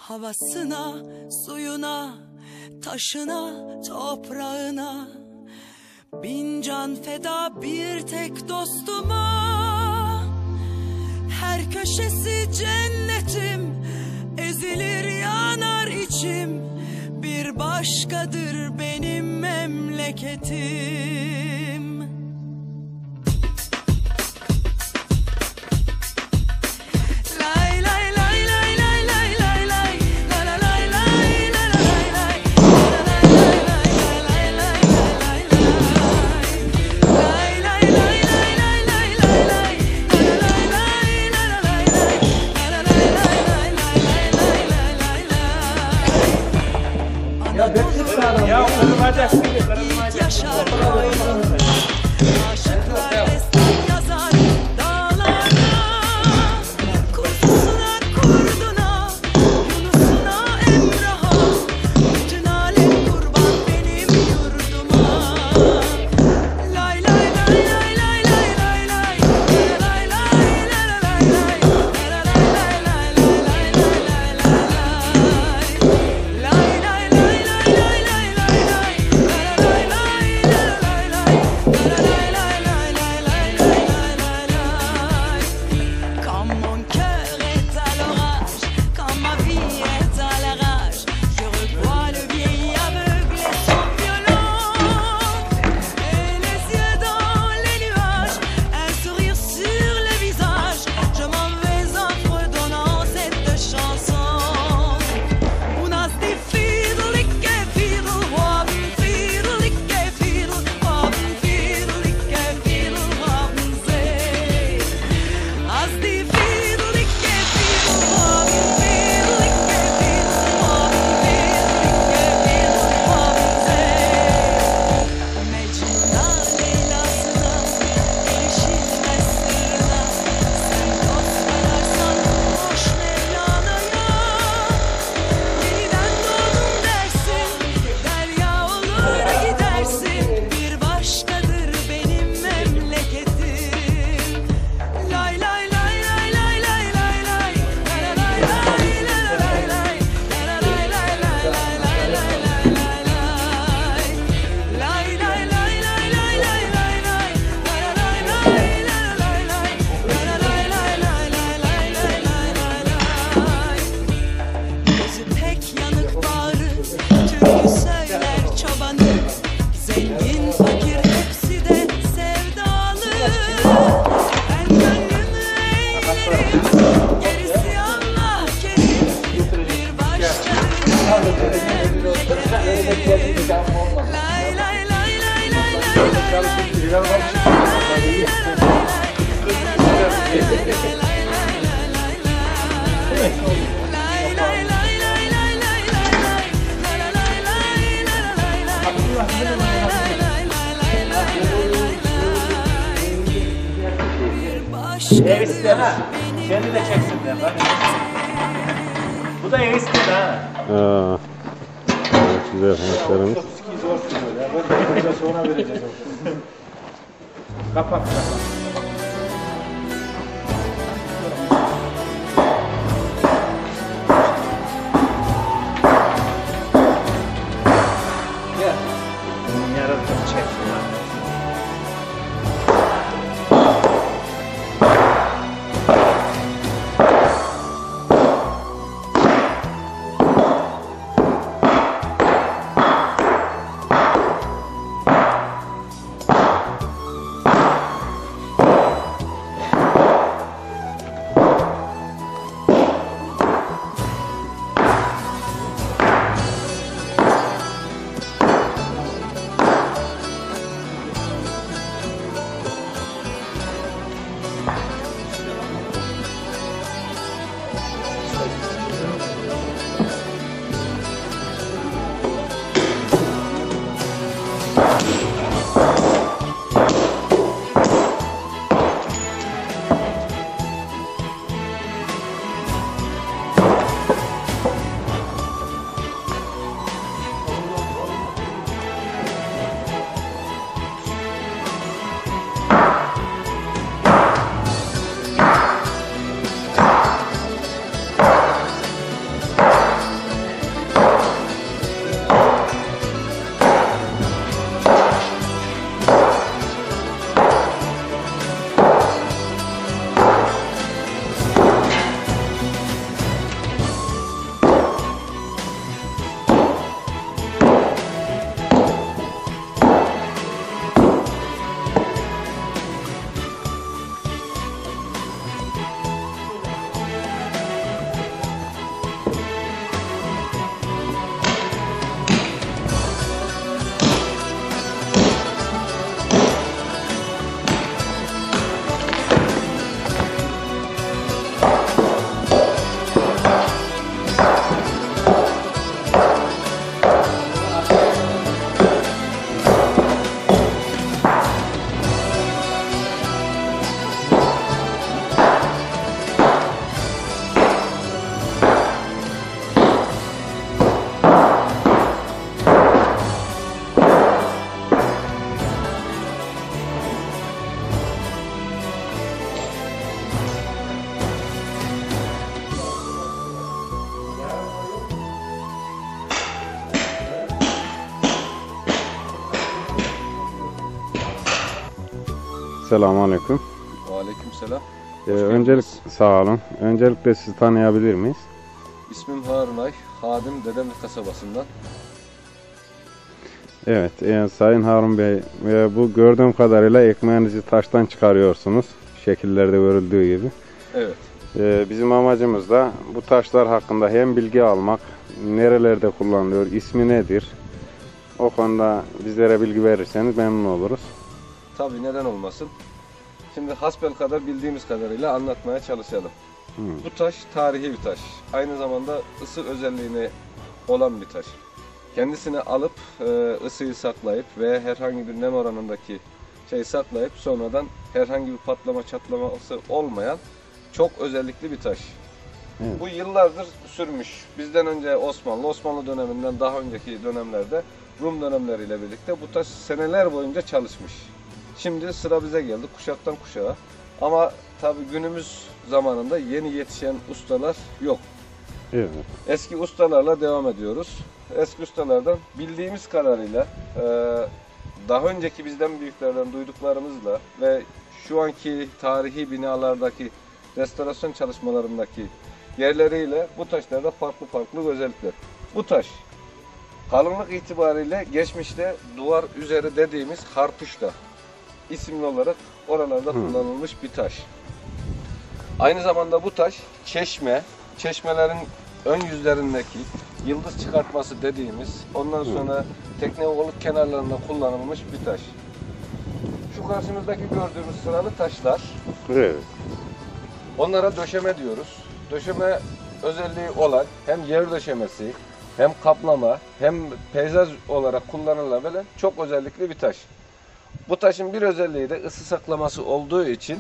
Havasına, suyuna, taşına, toprağına, bin can feda bir tek dostuma. Her köşesi cennetim, ezilir yanar içim. Bir başkadır benim memleketim. İlk yaşar boylu aşıklar destan yazar dağlarına. Kuzusuna, kurduna, Yunus'una, Emrah'a, bütün alem kurban benim yurduma. Lay lay lay lay lay lay lay lay lay lay lay lay Ev ister ha. Kendi de çeksin de. Bu da ev ister ha. Aa. Evet, güzel yapmışlarımız. Zor tutuyor ya. Ben sonra vereceğiz. Kapat. Gel. Yarın çek. Selamünaleyküm. Aleykümselam. Öncelik sağ olun. Öncelikle sizi tanıyabilir miyiz? İsmim Harun Ay. Hadim Dedemli kasabasından. Evet, Sayın Harun Bey, bu gördüğüm kadarıyla ekmeğinizi taştan çıkarıyorsunuz. Şekillerde görüldüğü gibi. Evet. Bizim amacımız da bu taşlar hakkında hem bilgi almak, nerelerde kullanılıyor, ismi nedir? O konuda bizlere bilgi verirseniz memnun oluruz. Tabii, neden olmasın. Şimdi hasbelkader bildiğimiz kadarıyla anlatmaya çalışalım. Bu taş tarihi bir taş. Aynı zamanda ısı özelliğine olan bir taş. Kendisini alıp ısıyı saklayıp ve herhangi bir nem oranındaki şeyi saklayıp sonradan herhangi bir patlama çatlaması olmayan çok özellikli bir taş. Evet. Bu yıllardır sürmüş. Bizden önce Osmanlı döneminden daha önceki dönemlerde Rum dönemleriyle birlikte bu taş seneler boyunca çalışmış. Şimdi sıra bize geldi, kuşaktan kuşağa. Ama tabii günümüz zamanında yeni yetişen ustalar yok. Evet. Eski ustalarla devam ediyoruz. Eski ustalardan bildiğimiz kadarıyla daha önceki bizden büyüklerden duyduklarımızla ve şu anki tarihi binalardaki restorasyon çalışmalarındaki yerleriyle bu taşlarda farklı özellikler. Bu taş kalınlık itibariyle geçmişte duvar üzeri dediğimiz harpuşta isimli olarak oralarda kullanılmış bir taş. Aynı zamanda bu taş çeşmelerin ön yüzlerindeki yıldız çıkartması dediğimiz, ondan sonra tekne oluk kenarlarında kullanılmış bir taş. Şu karşımızdaki gördüğümüz sıralı taşlar, Evet. onlara döşeme diyoruz. Döşeme özelliği olan hem yer döşemesi, hem kaplama, hem peyzaj olarak kullanılabilen çok özellikli bir taş. Bu taşın bir özelliği de ısı saklaması olduğu için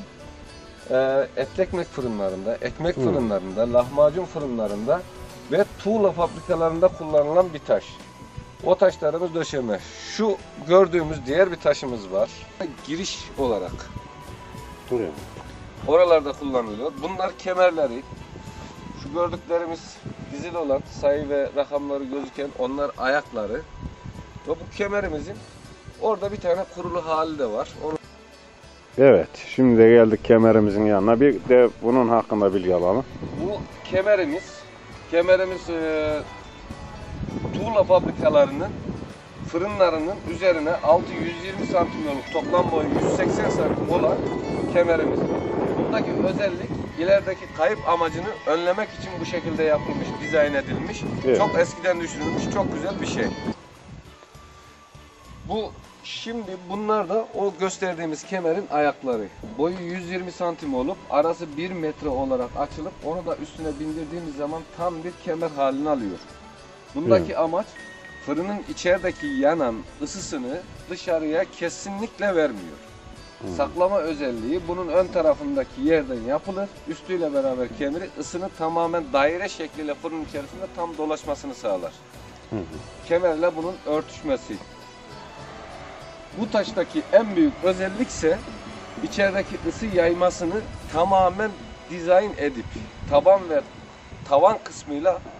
etli ekmek fırınlarında, ekmek fırınlarında, lahmacun fırınlarında ve tuğla fabrikalarında kullanılan bir taş. O taşlarımız döşeme. Şu gördüğümüz diğer bir taşımız var. Giriş olarak. Evet. Oralarda kullanılıyor. Bunlar kemerleri. Şu gördüklerimiz dizili olan sayı ve rakamları gözüken onlar ayakları. Ve bu kemerimizin orada bir tane kurulu hali de var. Onu... Evet, şimdi de geldik kemerimizin yanına. Bir de bunun hakkında bilgi alalım. Bu kemerimiz tuğla fabrikalarının fırınlarının üzerine altı 120 santimlik toplam boyu 180 santim olan kemerimiz. Bundaki özellik ilerideki kayıp amacını önlemek için bu şekilde yapılmış, dizayn edilmiş. Evet. Çok eskiden düşünülmüş, çok güzel bir şey. Şimdi bunlar da o gösterdiğimiz kemerin ayakları. Boyu 120 santim olup arası 1 metre olarak açılıp onu da üstüne bindirdiğimiz zaman tam bir kemer halini alıyor. Bundaki amaç fırının içerideki yanan ısısını dışarıya kesinlikle vermiyor. Saklama özelliği bunun ön tarafındaki yerden yapılır. Üstüyle beraber kemeri ısını tamamen daire şekliyle fırının içerisinde tam dolaşmasını sağlar. Kemerle bunun örtüşmesi. Bu taştaki en büyük özellik ise içerideki ısı yaymasını tamamen dizayn edip taban ve tavan kısmıyla